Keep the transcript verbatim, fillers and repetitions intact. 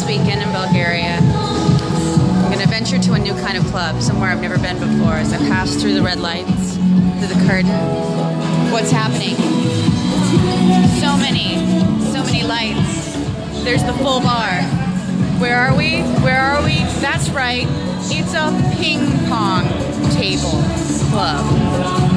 this weekend in Bulgaria. I'm going to venture to a new kind of club, somewhere I've never been before, as I pass through the red lights, through the curtain. What's happening? So many, so many lights. There's the full bar. Where are we? Where are we? That's right. It's a ping pong table club.